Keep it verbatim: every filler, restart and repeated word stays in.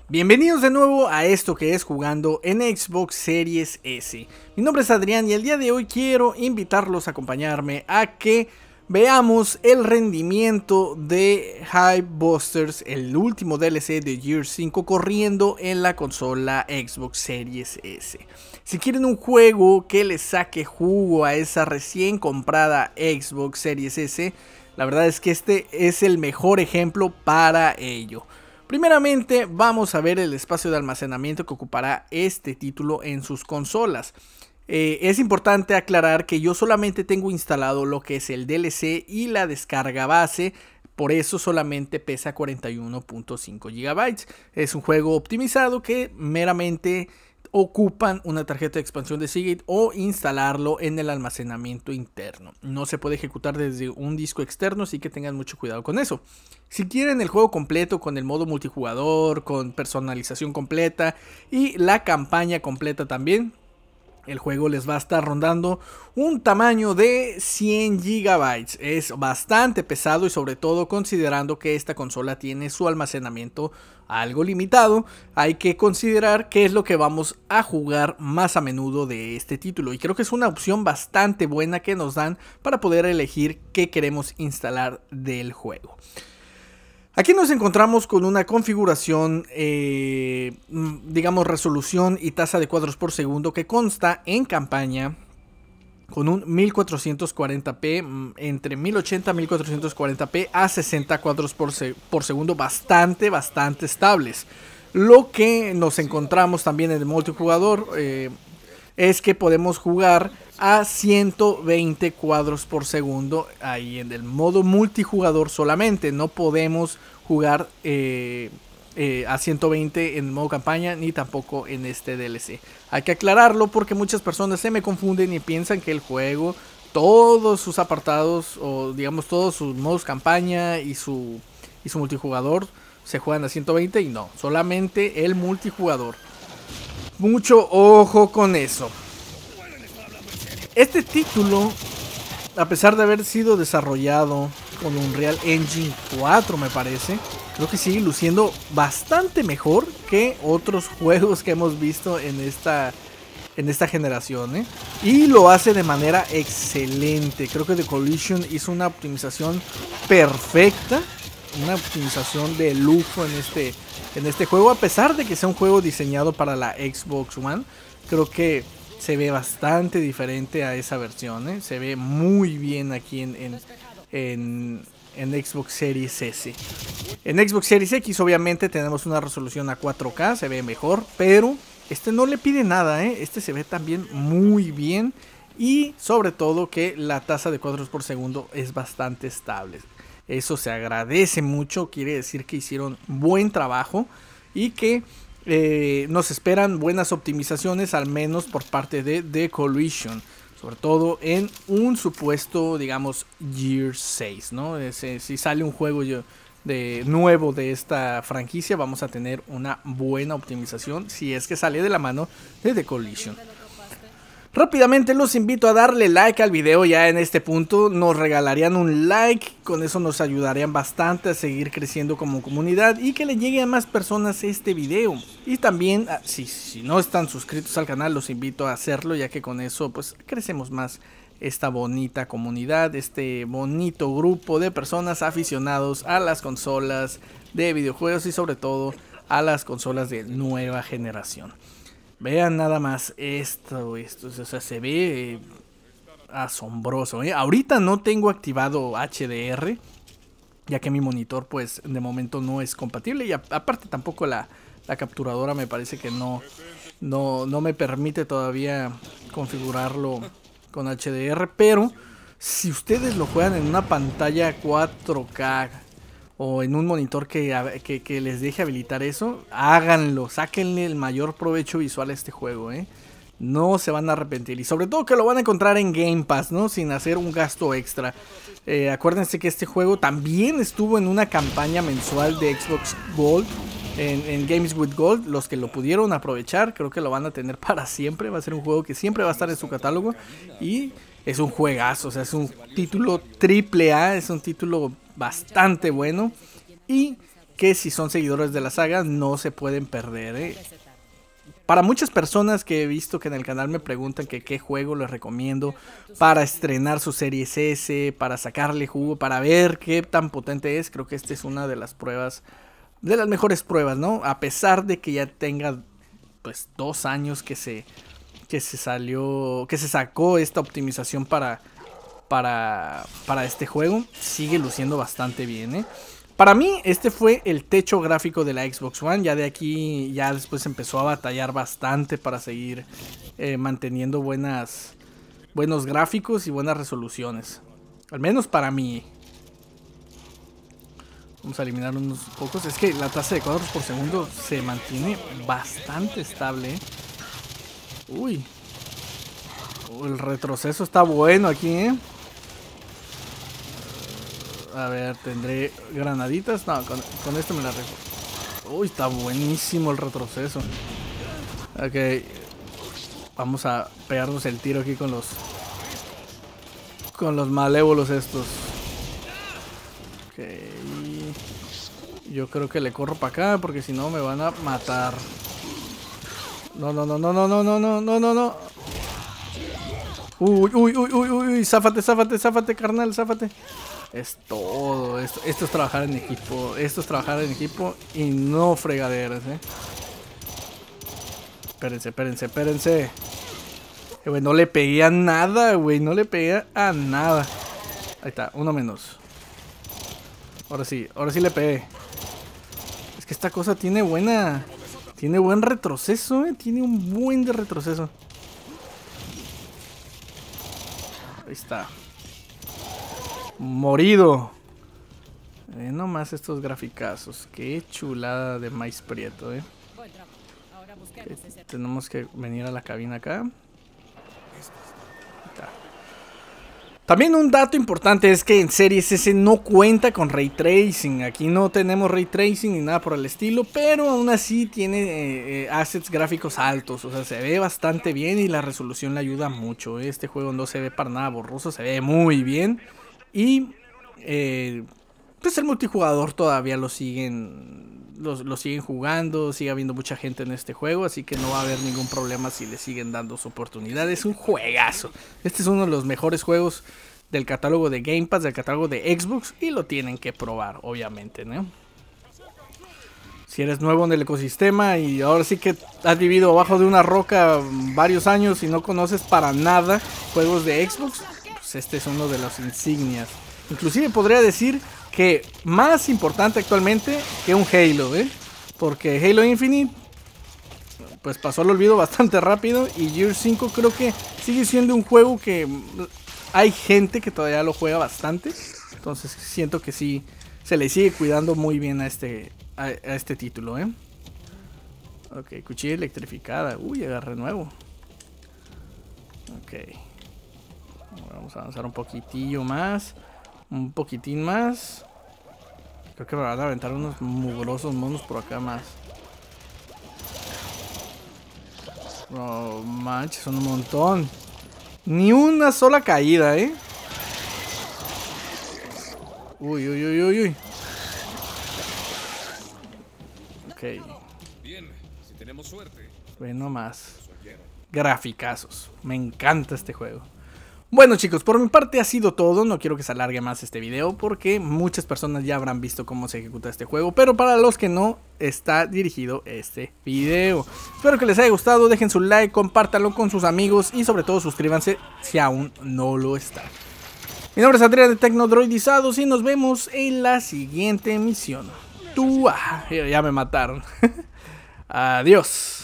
Bienvenidos de nuevo a esto que es Jugando en Xbox Series S. Mi nombre es Adrián y el día de hoy quiero invitarlos a acompañarme a que veamos el rendimiento de Hype Busters, el último D L C de Gears cinco corriendo en la consola Xbox Series S. Si quieren un juego que les saque jugo a esa recién comprada Xbox Series S, la verdad es que este es el mejor ejemplo para ello. Primeramente vamos a ver el espacio de almacenamiento que ocupará este título en sus consolas. Eh, es importante aclarar que yo solamente tengo instalado lo que es el D L C y la descarga base, por eso solamente pesa cuarenta y uno punto cinco gigabytes. Es un juego optimizado que meramente ocupan una tarjeta de expansión de Seagate o instalarlo en el almacenamiento interno. No se puede ejecutar desde un disco externo, así que tengan mucho cuidado con eso. Si quieren el juego completo con el modo multijugador, con personalización completa y la campaña completa también, el juego les va a estar rondando un tamaño de cien gigabytes. Es bastante pesado y sobre todo considerando que esta consola tiene su almacenamiento algo limitado, hay que considerar qué es lo que vamos a jugar más a menudo de este título. Y creo que es una opción bastante buena que nos dan para poder elegir qué queremos instalar del juego. Aquí nos encontramos con una configuración, eh, digamos resolución y tasa de cuadros por segundo que consta en campaña con un mil cuatrocientos cuarenta p, entre mil ochenta y mil cuatrocientos cuarenta p a sesenta cuadros por, se por segundo, bastante, bastante estables. Lo que nos encontramos también en el multijugador eh, es que podemos jugar a ciento veinte cuadros por segundo ahí en el modo multijugador solamente. No podemos jugar eh, eh, a ciento veinte en el modo campaña ni tampoco en este D L C. Hay que aclararlo porque muchas personas se me confunden y piensan que el juego, todos sus apartados o digamos todos sus modos campaña y su, y su multijugador se juegan a ciento veinte y no, solamente el multijugador. Mucho ojo con eso. Este título, a pesar de haber sido desarrollado con Unreal Engine cuatro, me parece, creo que sigue luciendo bastante mejor que otros juegos que hemos visto en esta, en esta generación, ¿eh? Y lo hace de manera excelente. Creo que The Collision hizo una optimización perfecta, una optimización de lujo en este, en este juego, a pesar de que sea un juego diseñado para la Xbox One. Creo que se ve bastante diferente a esa versión, ¿eh? Se ve muy bien aquí en, en, en, en Xbox Series S. En Xbox Series X obviamente tenemos una resolución a cuatro K, se ve mejor, pero este no le pide nada, ¿eh? Este se ve también muy bien y sobre todo que la tasa de cuadros por segundo es bastante estable. Eso se agradece mucho, quiere decir que hicieron buen trabajo y que Eh, nos esperan buenas optimizaciones, al menos por parte de The Collision, sobre todo en un supuesto, digamos, Gears seis, ¿no? Ese, si sale un juego de nuevo de esta franquicia, vamos a tener una buena optimización si es que sale de la mano de The Collision. Rápidamente los invito a darle like al video ya en este punto, nos regalarían un like, con eso nos ayudarían bastante a seguir creciendo como comunidad y que le llegue a más personas este video. Y también, si, si no están suscritos al canal, los invito a hacerlo, ya que con eso pues crecemos más esta bonita comunidad, este bonito grupo de personas aficionados a las consolas de videojuegos y sobre todo a las consolas de nueva generación. Vean nada más esto, esto, o sea, se ve eh, asombroso, ¿eh? Ahorita no tengo activado H D R, ya que mi monitor pues de momento no es compatible y a, aparte tampoco la, la capturadora me parece que no, no, no me permite todavía configurarlo con H D R, pero si ustedes lo juegan en una pantalla cuatro K o en un monitor que, que, que les deje habilitar eso, háganlo, sáquenle el mayor provecho visual a este juego, ¿eh? No se van a arrepentir y sobre todo que lo van a encontrar en Game Pass, ¿no? Sin hacer un gasto extra. Eh, acuérdense que este juego también estuvo en una campaña mensual de Xbox Gold, en, en Games with Gold. Los que lo pudieron aprovechar, creo que lo van a tener para siempre. Va a ser un juego que siempre va a estar en su catálogo y es un juegazo, o sea, es un título triple A, es un título bastante bueno y que si son seguidores de la saga no se pueden perder, ¿eh? Para muchas personas que he visto que en el canal me preguntan que qué juego les recomiendo para estrenar su Series S, para sacarle jugo, para ver qué tan potente es, creo que esta es una de las pruebas, de las mejores pruebas, ¿no? A pesar de que ya tenga pues dos años que se, que se salió, que se sacó esta optimización para, para, para este juego, sigue luciendo bastante bien, ¿eh? Para mí este fue el techo gráfico de la Xbox One. Ya de aquí, ya después empezó a batallar bastante para seguir eh, manteniendo buenas, buenos gráficos y buenas resoluciones. Al menos para mí. Vamos a eliminar unos pocos. Es que la tasa de cuadros por segundo se mantiene bastante estable, ¿eh? Uy. El retroceso está bueno aquí, ¿eh? A ver, tendré granaditas. No, con, con esto me la arreglo. Uy, está buenísimo el retroceso. Ok. Vamos a pegarnos el tiro aquí con los... Con los malévolos estos. Ok. Yo creo que le corro para acá porque si no me van a matar. No, no, no, no, no, no, no, no, no, no, no. Uy, uy, uy, uy, uy, záfate, záfate, záfate, carnal, záfate. Es todo, esto, esto es trabajar en equipo, esto es trabajar en equipo y no fregaderas, eh. Espérense, espérense, espérense. Eh, güey, no le pegué a nada, güey, no le pegué a nada. Ahí está, uno menos. Ahora sí, ahora sí le pegué. Es que esta cosa tiene buena, tiene buen retroceso, eh, tiene un buen de retroceso. Ahí está. Morido. Eh, nomás estos graficazos. Qué chulada de maíz prieto, eh. Okay, tenemos que venir a la cabina acá. También un dato importante es que en Series S no cuenta con Ray Tracing. Aquí no tenemos Ray Tracing ni nada por el estilo, pero aún así tiene eh, eh, assets gráficos altos. O sea, se ve bastante bien y la resolución le ayuda mucho. Este juego no se ve para nada borroso, se ve muy bien. Y eh, pues el multijugador todavía lo siguen, lo, lo siguen jugando, sigue habiendo mucha gente en este juego, así que no va a haber ningún problema si le siguen dando su oportunidad. Es un juegazo. Este es uno de los mejores juegos del catálogo de Game Pass, del catálogo de Xbox, y lo tienen que probar, obviamente, ¿no? Si eres nuevo en el ecosistema y ahora sí que has vivido abajo de una roca varios años y no conoces para nada juegos de Xbox, pues este es uno de los insignias. Inclusive podría decir que más importante actualmente que un Halo, ¿eh? Porque Halo Infinite pues pasó al olvido bastante rápido y Gears cinco creo que sigue siendo un juego que hay gente que todavía lo juega bastante. Entonces siento que sí se le sigue cuidando muy bien a este, a, a este título, ¿eh? Ok, cuchilla electrificada. Uy, agarré nuevo. Ok. Vamos a avanzar un poquitillo más. Un poquitín más. Creo que me van a aventar unos mugrosos monos por acá más. No manches, son un montón. Ni una sola caída, eh. Uy, uy, uy, uy, uy. Ok. Bien, si tenemos suerte. Bueno, más. Graficazos. Me encanta este juego. Bueno, chicos, por mi parte ha sido todo. No quiero que se alargue más este video porque muchas personas ya habrán visto cómo se ejecuta este juego, pero para los que no, está dirigido este video. Espero que les haya gustado, dejen su like, compártanlo con sus amigos y sobre todo suscríbanse si aún no lo están. Mi nombre es Adrián de Tecnodroidizados y nos vemos en la siguiente emisión. Tú, ah, ya me mataron. Adiós.